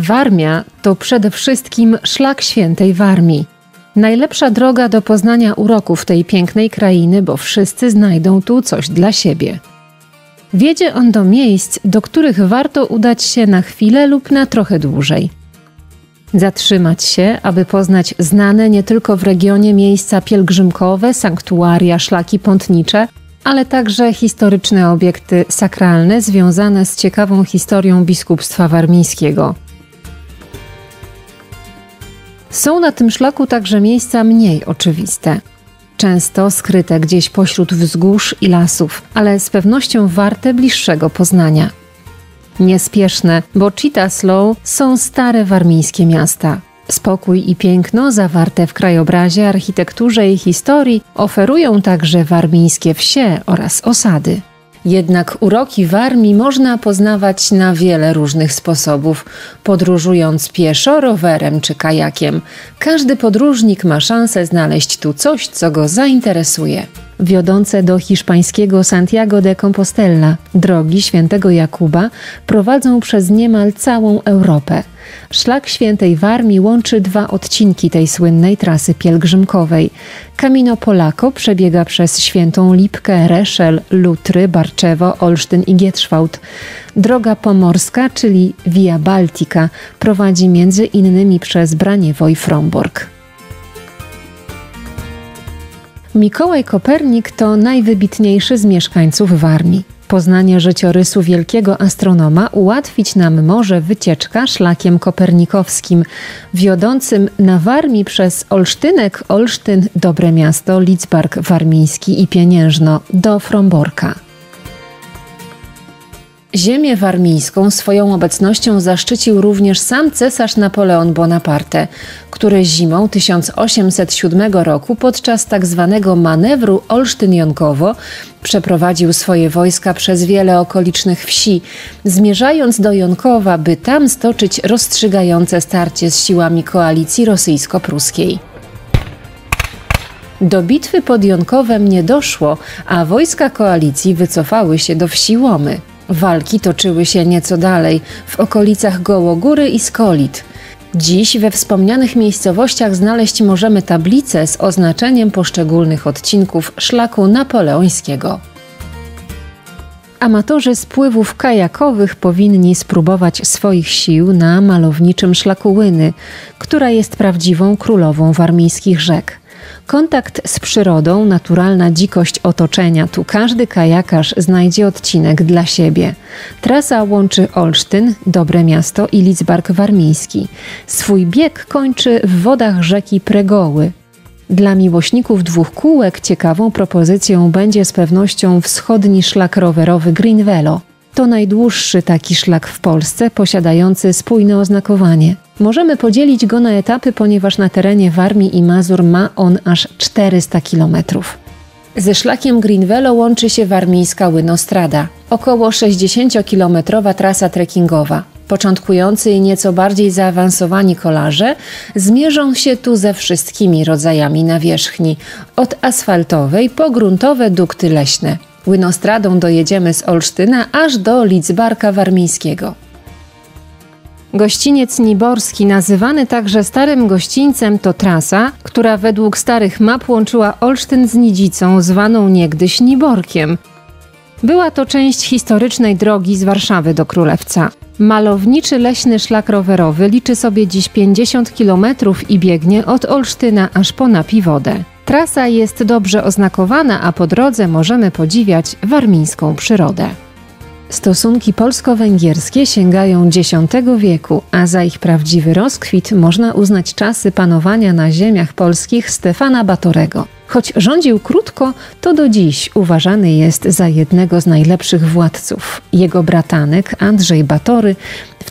Warmia to przede wszystkim szlak świętej Warmii. Najlepsza droga do poznania uroków tej pięknej krainy, bo wszyscy znajdą tu coś dla siebie. Wiedzie on do miejsc, do których warto udać się na chwilę lub na trochę dłużej. Zatrzymać się, aby poznać znane nie tylko w regionie miejsca pielgrzymkowe, sanktuaria, szlaki pątnicze, ale także historyczne obiekty sakralne związane z ciekawą historią biskupstwa warmińskiego. Są na tym szlaku także miejsca mniej oczywiste, często skryte gdzieś pośród wzgórz i lasów, ale z pewnością warte bliższego poznania. Niespieszne, bo Citaslow są stare warmińskie miasta. Spokój i piękno zawarte w krajobrazie, architekturze i historii oferują także warmińskie wsie oraz osady. Jednak uroki Warmii można poznawać na wiele różnych sposobów, podróżując pieszo, rowerem czy kajakiem. Każdy podróżnik ma szansę znaleźć tu coś, co go zainteresuje. Wiodące do hiszpańskiego Santiago de Compostela drogi świętego Jakuba prowadzą przez niemal całą Europę. Szlak świętej Warmii łączy dwa odcinki tej słynnej trasy pielgrzymkowej. Camino Polaco przebiega przez Świętą Lipkę, Reszel, Lutry, Barczewo, Olsztyn i Gietrzwałd. Droga pomorska, czyli Via Baltica, prowadzi między innymi przez Braniewo i Frombork. Mikołaj Kopernik to najwybitniejszy z mieszkańców Warmii. Poznanie życiorysu wielkiego astronoma ułatwić nam może wycieczka szlakiem kopernikowskim, wiodącym na Warmii przez Olsztynek, Olsztyn, Dobre Miasto, Lidzbark Warmiński i Pieniężno do Fromborka. Ziemię warmińską swoją obecnością zaszczycił również sam cesarz Napoleon Bonaparte, który zimą 1807 roku podczas tzw. manewru Olsztyn-Jonkowo przeprowadził swoje wojska przez wiele okolicznych wsi, zmierzając do Jonkowa, by tam stoczyć rozstrzygające starcie z siłami koalicji rosyjsko-pruskiej. Do bitwy pod Jonkowem nie doszło, a wojska koalicji wycofały się do wsi Łomy. Walki toczyły się nieco dalej, w okolicach Gołogóry i Skolit. Dziś we wspomnianych miejscowościach znaleźć możemy tablice z oznaczeniem poszczególnych odcinków szlaku napoleońskiego. Amatorzy spływów kajakowych powinni spróbować swoich sił na malowniczym szlaku Łyny, która jest prawdziwą królową warmińskich rzek. Kontakt z przyrodą, naturalna dzikość otoczenia, tu każdy kajakarz znajdzie odcinek dla siebie. Trasa łączy Olsztyn, Dobre Miasto i Lidzbark Warmiński. Swój bieg kończy w wodach rzeki Pregoły. Dla miłośników dwóch kółek ciekawą propozycją będzie z pewnością wschodni szlak rowerowy Green Velo. To najdłuższy taki szlak w Polsce, posiadający spójne oznakowanie. Możemy podzielić go na etapy, ponieważ na terenie Warmii i Mazur ma on aż 400 km. Ze szlakiem Green Velo łączy się warmińska Łynostrada, około 60-kilometrowa trasa trekkingowa. Początkujący i nieco bardziej zaawansowani kolarze zmierzą się tu ze wszystkimi rodzajami nawierzchni, od asfaltowej po gruntowe dukty leśne. Łynostradą dojedziemy z Olsztyna aż do Lidzbarka Warmińskiego. Gościniec Niborski, nazywany także Starym Gościńcem, to trasa, która według starych map łączyła Olsztyn z Nidzicą, zwaną niegdyś Niborkiem. Była to część historycznej drogi z Warszawy do Królewca. Malowniczy leśny szlak rowerowy liczy sobie dziś 50 km i biegnie od Olsztyna aż po Napiwodę. Trasa jest dobrze oznakowana, a po drodze możemy podziwiać warmińską przyrodę. Stosunki polsko-węgierskie sięgają X wieku, a za ich prawdziwy rozkwit można uznać czasy panowania na ziemiach polskich Stefana Batorego. Choć rządził krótko, to do dziś uważany jest za jednego z najlepszych władców. Jego bratanek Andrzej Batory w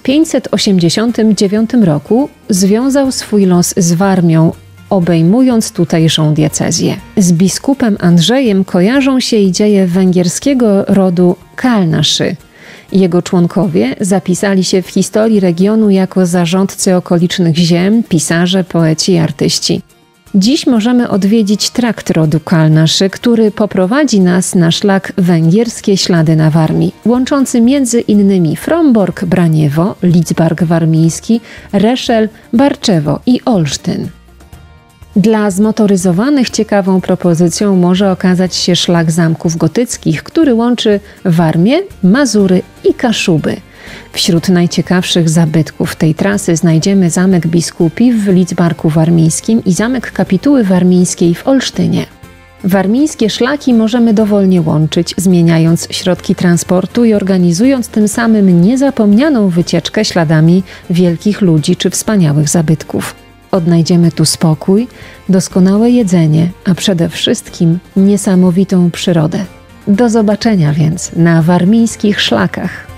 1589 roku związał swój los z Warmią, obejmując tutejszą diecezję. Z biskupem Andrzejem kojarzą się i dzieje węgierskiego rodu Kalnaszy. Jego członkowie zapisali się w historii regionu jako zarządcy okolicznych ziem, pisarze, poeci i artyści. Dziś możemy odwiedzić trakt rodu Kalnaszy, który poprowadzi nas na szlak Węgierskie Ślady na Warmii, łączący między innymi Frombork, Braniewo, Lidzbark Warmiński, Reszel, Barczewo i Olsztyn. Dla zmotoryzowanych ciekawą propozycją może okazać się szlak zamków gotyckich, który łączy Warmię, Mazury i Kaszuby. Wśród najciekawszych zabytków tej trasy znajdziemy Zamek Biskupi w Lidzbarku Warmińskim i Zamek Kapituły Warmińskiej w Olsztynie. Warmińskie szlaki możemy dowolnie łączyć, zmieniając środki transportu i organizując tym samym niezapomnianą wycieczkę śladami wielkich ludzi czy wspaniałych zabytków. Odnajdziemy tu spokój, doskonałe jedzenie, a przede wszystkim niesamowitą przyrodę. Do zobaczenia więc na warmińskich szlakach.